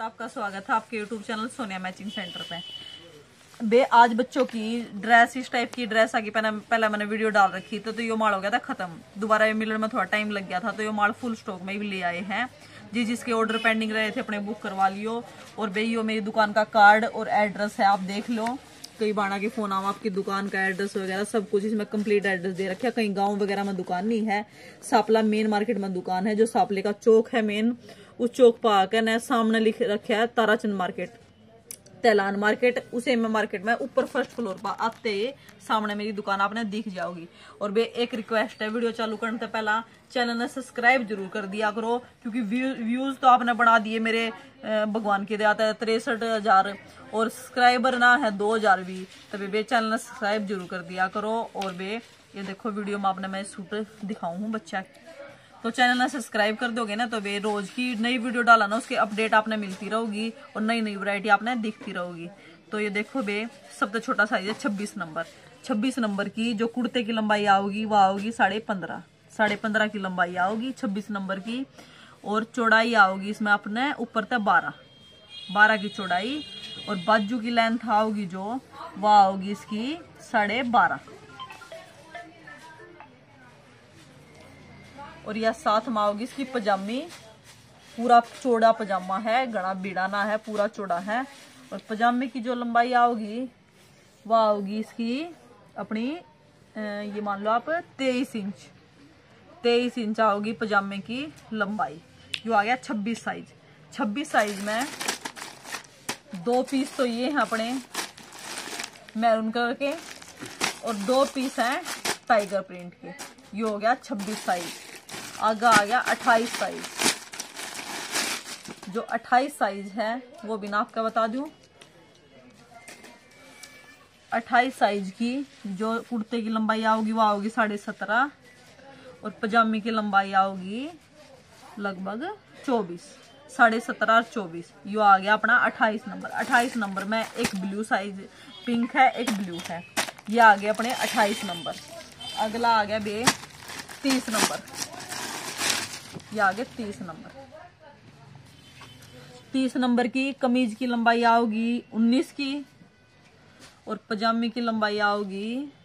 आपका स्वागत है आपके YouTube channel Sonia matching centre पे। बे आज बच्चों की ड्रेस इस टाइप की ड्रेस आगे पहले मैंने वीडियो डाल रखी तो ये माल हो गया था खत्म। दोबारा ये मिलने में थोड़ा टाइम लग गया था तो ये माल फुल स्टॉक में भी ले आए हैं। जिसके ऑर्डर पेंडिंग रहे थे अपने बुक करवा लियो। और बे यो मेरी दुकान का कार्ड और एड्रेस है, आप देख लो। कई बाणा के फोन आओ, आपकी दुकान का एड्रेस वगैरह सब कुछ इसमें कंप्लीट एड्रेस दे रखा है। कहीं गांव वगैरह में दुकान नहीं है, सापला मेन मार्केट में दुकान है। जो सापले का चौक है मेन, उस चौक पर आकर न सामने लिख रखा है ताराचंद मार्केट, तेलान मार्केट। उसे में मार्केट में ऊपर फर्स्ट फ्लोर पर आते ही सामने मेरी दुकान आपने दिख जाओगी। और बे एक रिक्वेस्ट है, वीडियो चालू करने से पहला चैनल ने सब्सक्राइब जरूर कर दिया करो, क्योंकि व्यूज तो आपने बढ़ा दिए मेरे भगवान की दया है 63,000 और सब्सक्राइबर ना है 2,000 भी। तभी बे चैनल ने सब्सक्राइब जरूर कर दिया करो। और बे ये देखो वीडियो में आपने मैं सूट दिखाऊं हूँ बच्चा, तो चैनल ने सब्सक्राइब कर दोगे ना तो वे रोज की नई वीडियो डाला ना उसके अपडेट आपने मिलती रहेगी और नई नई वैरायटी आपने दिखती रहेगी। तो ये देखो बे सबसे छोटा साइज है 26 नंबर। 26 नंबर की जो कुर्ते की लंबाई आओगी वो आओगी 15.5 की लंबाई आओगी 26 नंबर की। और चौड़ाई आओगी इसमें अपने ऊपर तक 12 की चौड़ाई। और बाजू की लेंथ आओगी जो वो आओगी इसकी 12.5। और यह साथ में आओगी इसकी पजामी, पूरा चौड़ा पजामा है, घना बीड़ा ना है, पूरा चौड़ा है। और पजामे की जो लंबाई आओगी वह आओगी इसकी अपनी ये मान लो आप 23 इंच आओगी पजामे की लंबाई। जो आ गया 26 साइज। 26 साइज में 2 पीस तो ये हैं अपने मैरून कलर के और 2 पीस हैं टाइगर प्रिंट के। ये हो गया 26 साइज। आगे आ गया 28 साइज। जो 28 साइज है वो भी नाप का बता दूं। 28 साइज की जो कुर्ते की लंबाई आओगी वो आओगी 17.5 और पजामे की लंबाई आओगी लगभग 24, 17.5 और 24। यो आ गया अपना 28 नंबर। 28 नंबर में एक ब्लू साइज पिंक है, एक ब्लू है। ये आ गया अपने 28 नंबर। अगला आ गया बे 30 नंबर। ये आगे 30 नंबर। 30 नंबर की कमीज की लंबाई आओगी 19 की और पजामे की लंबाई आओगी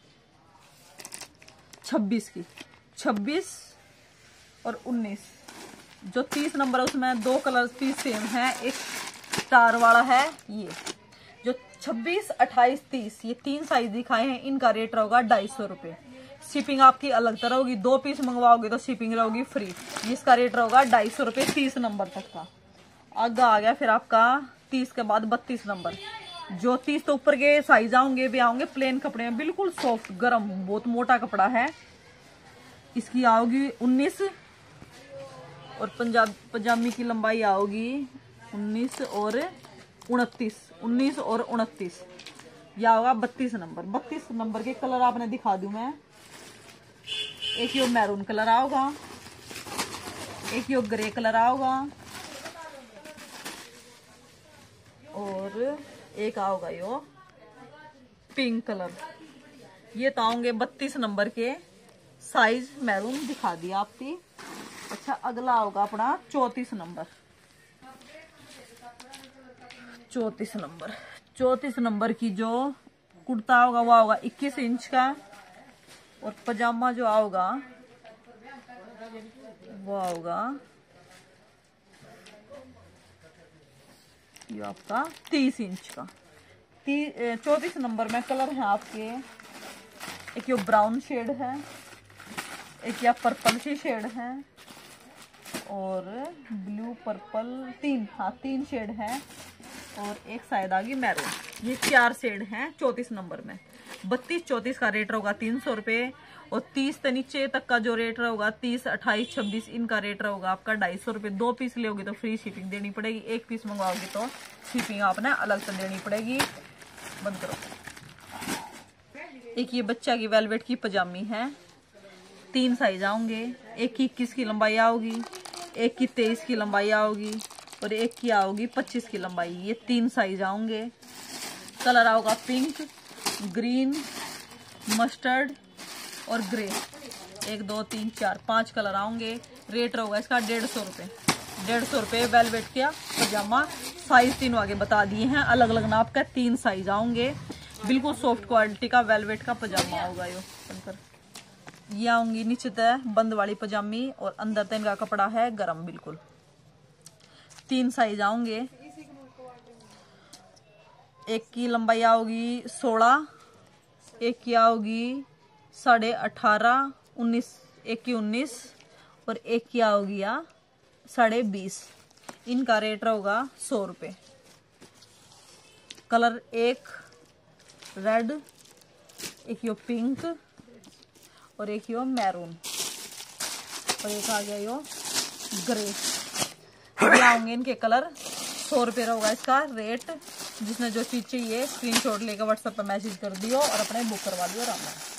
26 की। 26 और 19। जो 30 नंबर है उसमें 2 कलर पीस सेम है, एक स्टार वाला है। ये जो 26, 28, 30 ये 3 साइज दिखाए हैं, इनका रेट रहेगा 250 रुपए। शिपिंग आपकी अलग तरह होगी, 2 पीस मंगवाओगे तो शिपिंग रहेगी फ्री। इसका रेट रहेगा 250 रुपए 30 नंबर तक का। आगे आ गया फिर आपका 30 के बाद 32 नंबर। जो 30 तो ऊपर के साइज आऊंगे भी आऊंगे प्लेन कपड़े में, बिल्कुल सॉफ्ट गर्म बहुत मोटा कपड़ा है। इसकी आओगी 19 और पजामी की लंबाई आओगी 19 और 29। यह होगा 32 नंबर। 32 नंबर के कलर आपने दिखा दूं मैं। एक यो मैरून कलर आओगा, एक यो ग्रे कलर आओगा और एक आओगा यो पिंक कलर। ये तो आऊंगे 32 नंबर के साइज। मैरून दिखा दिया आपकी। अच्छा अगला होगा अपना 34 नंबर। 34 नंबर की जो कुर्ता होगा वो होगा 21 इंच का और पजामा जो आओगा वो होगा ये आपका 30 इंच का। 34 नंबर में कलर है आपके, एक ये ब्राउन शेड है, एक या पर्पल सी शेड है और ब्लू पर्पल 3 शेड है और एक शायद आ गई मैरून। ये 4 शेड हैं 34 नंबर में। 32, 34 का रेट रहेगा 300 रुपए और 30 से नीचे तक का जो रेट रहेगा 30, 28, 26 इनका रेट रहेगा आपका 250 रुपए। 2 पीस लोगे तो फ्री शिपिंग देनी पड़ेगी, 1 पीस मंगवाओगे तो शिपिंग आपने अलग से देनी पड़ेगी। बंद करो। एक ये बच्चा की वेलवेट की पजामी है, 3 साइज आऊंगे। एक की 21 की लंबाई आओगी, एक की 23 की लंबाई आओगी और एक की आओगी 25 की लंबाई। ये 3 साइज आऊंगे। कलर आओगा पिंक, ग्रीन, मस्टर्ड और ग्रे। 1, 2, 3, 4, 5 कलर आऊंगे। रेट रहेगा इसका 150 रुपए। 150 रुपए वेलवेट का पजामा साइज तीनों आगे बता दिए हैं, अलग अलग नाप का 3 साइज आऊंगे। बिल्कुल सॉफ्ट क्वालिटी का वेलवेट का पजामा होगा यो बनकर। ये आऊंगी नीचे तय बंद वाली पजामी और अंदर तय इनका कपड़ा है गरम बिल्कुल। 3 साइज आऊंगे। एक की लंबाई आओगी 16, एक की आओगी 18.5, 19, एक की 19 और एक की आओगी 20.5। इनका रेट रहेगा 100 रुपये। कलर एक रेड, एक यो पिंक और एक यो मैरून और एक आ गया यो ग्रे। ये आऊंगे इनके कलर। 100 रुपये रहेगा इसका रेट। जिसने जो चीज चाहिए स्क्रीनशॉट लेकर व्हाट्सएप पर मैसेज कर दियो और अपने बुक करवा लियो। राम राम।